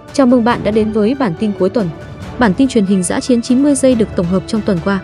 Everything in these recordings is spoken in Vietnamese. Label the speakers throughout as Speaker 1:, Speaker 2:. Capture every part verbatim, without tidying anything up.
Speaker 1: Chào mừng bạn đã đến với bản tin cuối tuần. Bản tin truyền hình dã chiến chín mươi giây được tổng hợp trong tuần qua.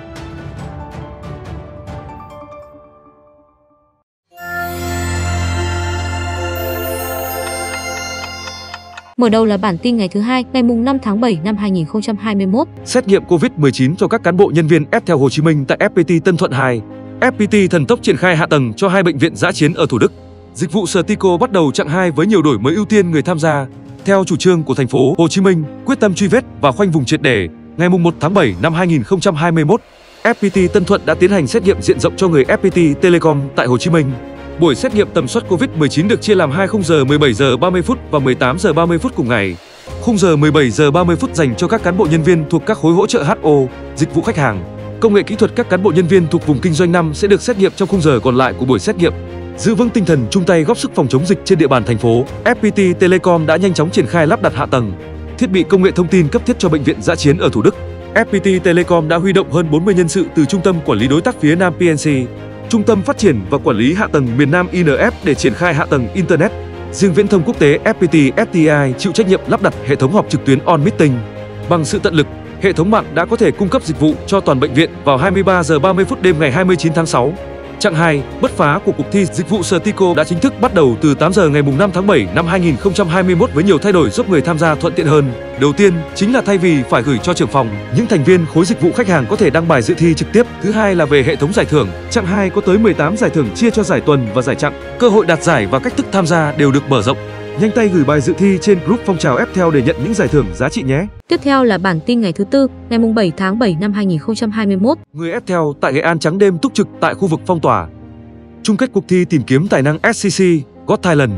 Speaker 1: Mở đầu là bản tin ngày thứ hai, ngày năm tháng bảy năm hai nghìn không trăm hai mươi mốt.
Speaker 2: Xét nghiệm Covid mười chín cho các cán bộ nhân viên ép theo Hồ Chí Minh tại ép pê tê Tân Thuận hai. ép pê tê thần tốc triển khai hạ tầng cho hai bệnh viện dã chiến ở Thủ Đức. Dịch vụ Stico bắt đầu chặng hai với nhiều đổi mới ưu tiên người tham gia. Theo chủ trương của thành phố Hồ Chí Minh, quyết tâm truy vết và khoanh vùng triệt để, ngày một tháng bảy năm hai nghìn không trăm hai mươi mốt, ép pê tê Tân Thuận đã tiến hành xét nghiệm diện rộng cho người ép pê tê Telecom tại Hồ Chí Minh. Buổi xét nghiệm tầm soát Covid mười chín được chia làm hai khung giờ mười bảy giờ ba mươi phút và mười tám giờ ba mươi phút cùng ngày. Khung giờ mười bảy giờ ba mươi phút dành cho các cán bộ nhân viên thuộc các khối hỗ trợ hát o, dịch vụ khách hàng, công nghệ kỹ thuật. Các cán bộ nhân viên thuộc vùng kinh doanh năm sẽ được xét nghiệm trong khung giờ còn lại của buổi xét nghiệm. Giữ vững tinh thần chung tay góp sức phòng chống dịch trên địa bàn thành phố, ép pê tê Telecom đã nhanh chóng triển khai lắp đặt hạ tầng, thiết bị công nghệ thông tin cấp thiết cho bệnh viện dã chiến ở Thủ Đức. ép pê tê Telecom đã huy động hơn bốn mươi nhân sự từ Trung tâm Quản lý Đối tác phía Nam pê en xê, Trung tâm Phát triển và Quản lý Hạ tầng miền Nam i en ép để triển khai hạ tầng Internet. Riêng viễn thông quốc tế ép pê tê ép tê i chịu trách nhiệm lắp đặt hệ thống họp trực tuyến On Meeting. Bằng sự tận lực, hệ thống mạng đã có thể cung cấp dịch vụ cho toàn bệnh viện vào hai mươi ba giờ ba mươi phút đêm ngày hai mươi chín tháng sáu. Chặng hai, bứt phá của cuộc thi dịch vụ Stico đã chính thức bắt đầu từ tám giờ ngày năm tháng bảy năm hai nghìn không trăm hai mươi mốt với nhiều thay đổi giúp người tham gia thuận tiện hơn. Đầu tiên chính là thay vì phải gửi cho trưởng phòng, những thành viên khối dịch vụ khách hàng có thể đăng bài dự thi trực tiếp. Thứ hai là về hệ thống giải thưởng. Chặng hai có tới mười tám giải thưởng chia cho giải tuần và giải chặng. Cơ hội đạt giải và cách thức tham gia đều được mở rộng. Nhanh tay gửi bài dự thi trên group phong trào ép theo để nhận những giải thưởng giá trị nhé.
Speaker 1: Tiếp theo là bản tin ngày thứ tư, ngày bảy tháng bảy năm hai nghìn không trăm hai mươi mốt.
Speaker 2: Người ép theo tại Nghệ An trắng đêm túc trực tại khu vực phong tỏa. Chung kết cuộc thi tìm kiếm tài năng ét xê xê Got Talent.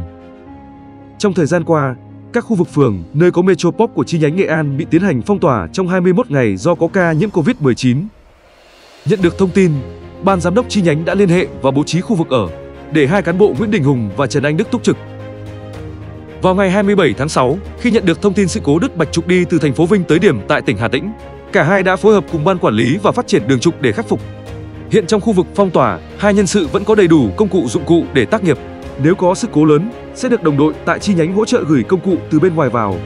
Speaker 2: Trong thời gian qua, các khu vực phường nơi có Metropop của chi nhánh Nghệ An bị tiến hành phong tỏa trong hai mươi mốt ngày do có ca nhiễm Covid mười chín. Nhận được thông tin, ban giám đốc chi nhánh đã liên hệ và bố trí khu vực ở để hai cán bộ Nguyễn Đình Hùng và Trần Anh Đức túc trực. Vào ngày hai mươi bảy tháng sáu, khi nhận được thông tin sự cố đứt bạch trục đi từ thành phố Vinh tới điểm tại tỉnh Hà Tĩnh, cả hai đã phối hợp cùng ban quản lý và phát triển đường trục để khắc phục. Hiện trong khu vực phong tỏa, hai nhân sự vẫn có đầy đủ công cụ dụng cụ để tác nghiệp. Nếu có sự cố lớn, sẽ được đồng đội tại chi nhánh hỗ trợ gửi công cụ từ bên ngoài vào.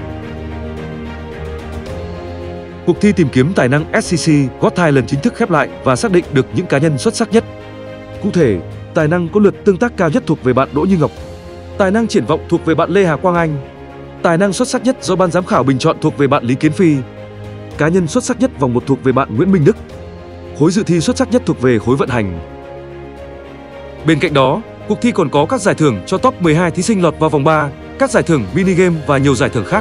Speaker 2: Cuộc thi tìm kiếm tài năng ét xê xê Got Talent chính thức khép lại và xác định được những cá nhân xuất sắc nhất. Cụ thể, tài năng có lượt tương tác cao nhất thuộc về bạn Đỗ Như Ngọc. Tài năng triển vọng thuộc về bạn Lê Hà Quang Anh. Tài năng xuất sắc nhất do ban giám khảo bình chọn thuộc về bạn Lý Kiến Phi. Cá nhân xuất sắc nhất vòng một thuộc về bạn Nguyễn Minh Đức. Khối dự thi xuất sắc nhất thuộc về khối vận hành. Bên cạnh đó, cuộc thi còn có các giải thưởng cho top mười hai thí sinh lọt vào vòng ba, các giải thưởng mini game và nhiều giải thưởng khác.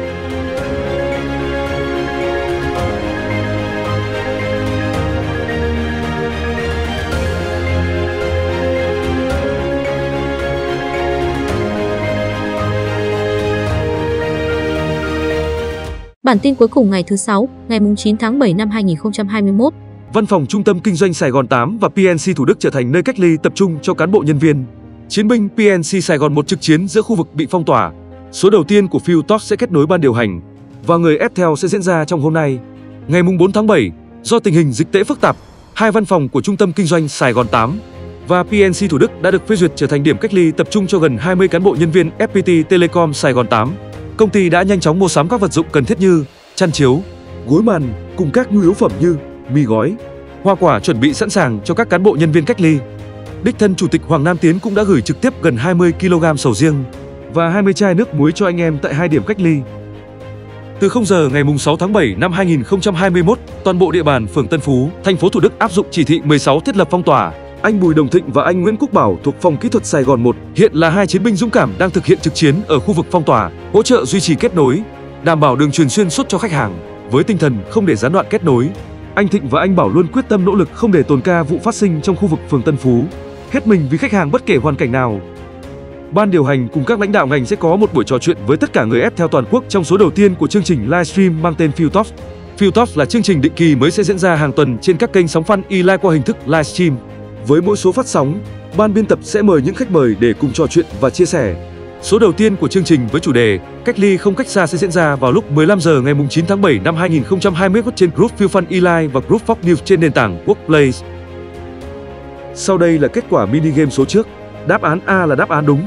Speaker 1: Bản tin cuối cùng ngày thứ sáu, ngày chín tháng bảy năm hai nghìn không trăm hai mươi mốt.
Speaker 2: Văn phòng Trung tâm Kinh doanh Sài Gòn tám và pê en xê Thủ Đức trở thành nơi cách ly tập trung cho cán bộ nhân viên. Chiến binh pê en xê Sài Gòn một trực chiến giữa khu vực bị phong tỏa. Số đầu tiên của Field Talk sẽ kết nối ban điều hành và người ép theo sẽ diễn ra trong hôm nay. Ngày bốn tháng bảy, do tình hình dịch tễ phức tạp, hai văn phòng của Trung tâm Kinh doanh Sài Gòn tám và pê en xê Thủ Đức đã được phê duyệt trở thành điểm cách ly tập trung cho gần hai mươi cán bộ nhân viên ép pê tê Telecom Sài Gòn tám. Công ty đã nhanh chóng mua sắm các vật dụng cần thiết như chăn chiếu, gối màn cùng các nhu yếu phẩm như mì gói, hoa quả chuẩn bị sẵn sàng cho các cán bộ nhân viên cách ly. Đích thân Chủ tịch Hoàng Nam Tiến cũng đã gửi trực tiếp gần hai mươi ki lô gam sầu riêng và hai mươi chai nước muối cho anh em tại hai điểm cách ly. Từ không giờ ngày sáu tháng bảy năm hai nghìn không trăm hai mươi mốt, toàn bộ địa bàn phường Tân Phú, thành phố Thủ Đức áp dụng chỉ thị mười sáu thiết lập phong tỏa. Anh Bùi Đồng Thịnh và anh Nguyễn Quốc Bảo thuộc phòng kỹ thuật Sài Gòn một hiện là hai chiến binh dũng cảm đang thực hiện trực chiến ở khu vực phong tỏa, hỗ trợ duy trì kết nối, đảm bảo đường truyền xuyên suốt cho khách hàng. Với tinh thần không để gián đoạn kết nối, anh Thịnh và anh Bảo luôn quyết tâm nỗ lực không để tồn ca vụ phát sinh trong khu vực phường Tân Phú, hết mình vì khách hàng bất kể hoàn cảnh nào. Ban điều hành cùng các lãnh đạo ngành sẽ có một buổi trò chuyện với tất cả người ép theo toàn quốc trong số đầu tiên của chương trình livestream mang tên Field Talk. Field Talk là chương trình định kỳ mới sẽ diễn ra hàng tuần trên các kênh sóng Fun e-live qua hình thức livestream. Với mỗi số phát sóng, ban biên tập sẽ mời những khách mời để cùng trò chuyện và chia sẻ. Số đầu tiên của chương trình với chủ đề Cách ly không cách xa sẽ diễn ra vào lúc mười lăm giờ ngày chín tháng bảy năm hai nghìn không trăm hai mươi mốt trên group Field Fun e-live và group Fox News trên nền tảng Workplace. Sau đây là kết quả mini game số trước. Đáp án A là đáp án đúng.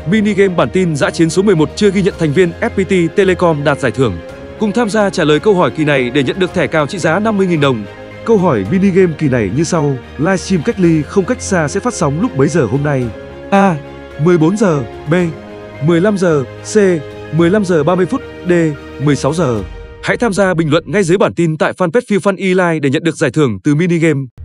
Speaker 2: Mini game bản tin dã chiến số mười một chưa ghi nhận thành viên ép pê tê Telecom đạt giải thưởng. Cùng tham gia trả lời câu hỏi kỳ này để nhận được thẻ cào trị giá năm mươi nghìn đồng. Câu hỏi mini game kỳ này như sau: livestream cách ly không cách xa sẽ phát sóng lúc mấy giờ hôm nay? A. mười bốn giờ, B. mười lăm giờ, C. mười lăm giờ ba mươi phút, D. mười sáu giờ. Hãy tham gia bình luận ngay dưới bản tin tại fanpage FeelFun eLive để nhận được giải thưởng từ mini game.